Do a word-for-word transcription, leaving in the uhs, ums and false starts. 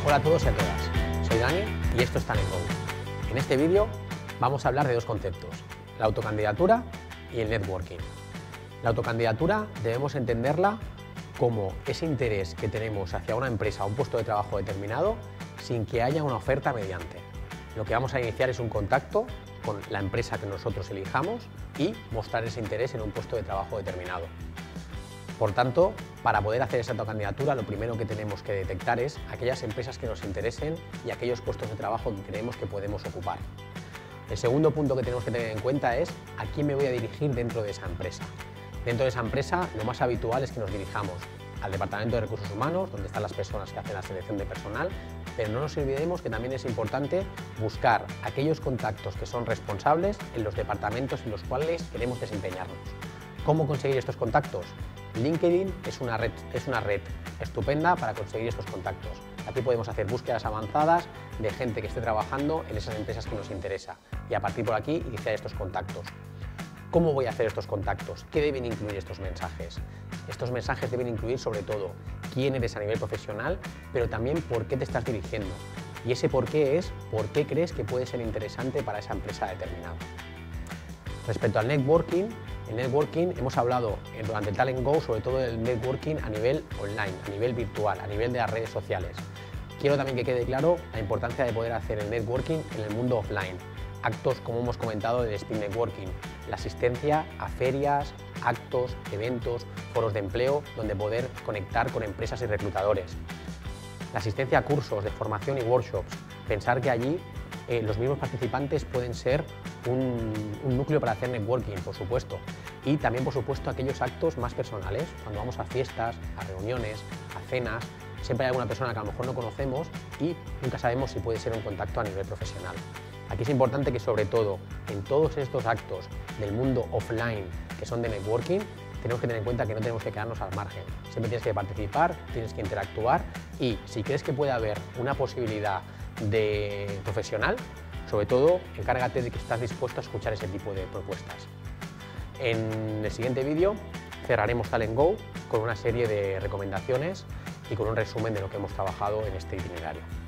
Hola a todos y a todas, soy Dani y esto es Talent Go. En este vídeo vamos a hablar de dos conceptos, la autocandidatura y el networking. La autocandidatura debemos entenderla como ese interés que tenemos hacia una empresa o un puesto de trabajo determinado sin que haya una oferta mediante. Lo que vamos a iniciar es un contacto con la empresa que nosotros elijamos y mostrar ese interés en un puesto de trabajo determinado. Por tanto, para poder hacer esa autocandidatura, lo primero que tenemos que detectar es aquellas empresas que nos interesen y aquellos puestos de trabajo que creemos que podemos ocupar. El segundo punto que tenemos que tener en cuenta es a quién me voy a dirigir dentro de esa empresa. Dentro de esa empresa, lo más habitual es que nos dirijamos al Departamento de Recursos Humanos, donde están las personas que hacen la selección de personal, pero no nos olvidemos que también es importante buscar aquellos contactos que son responsables en los departamentos en los cuales queremos desempeñarnos. ¿Cómo conseguir estos contactos? LinkedIn es una red, es una red estupenda para conseguir estos contactos. Aquí podemos hacer búsquedas avanzadas de gente que esté trabajando en esas empresas que nos interesa y a partir por aquí iniciar estos contactos. ¿Cómo voy a hacer estos contactos? ¿Qué deben incluir estos mensajes? Estos mensajes deben incluir sobre todo quién eres a nivel profesional, pero también por qué te estás dirigiendo. Y ese por qué es por qué crees que puede ser interesante para esa empresa determinada. Respecto al networking, el networking hemos hablado durante el Talent Go sobre todo del networking a nivel online, a nivel virtual, a nivel de las redes sociales. Quiero también que quede claro la importancia de poder hacer el networking en el mundo offline. Actos, como hemos comentado, del speed networking, la asistencia a ferias, actos, eventos, foros de empleo, donde poder conectar con empresas y reclutadores. La asistencia a cursos de formación y workshops, pensar que allí eh, los mismos participantes pueden ser un, un núcleo para hacer networking, por supuesto. Y también, por supuesto, aquellos actos más personales, cuando vamos a fiestas, a reuniones, a cenas, siempre hay alguna persona que a lo mejor no conocemos y nunca sabemos si puede ser un contacto a nivel profesional. Aquí es importante que, sobre todo, en todos estos actos del mundo offline que son de networking, tenemos que tener en cuenta que no tenemos que quedarnos al margen. Siempre tienes que participar, tienes que interactuar y si crees que puede haber una posibilidad de profesional, sobre todo, encárgate de que estás dispuesto a escuchar ese tipo de propuestas. En el siguiente vídeo cerraremos Talent Go con una serie de recomendaciones y con un resumen de lo que hemos trabajado en este itinerario.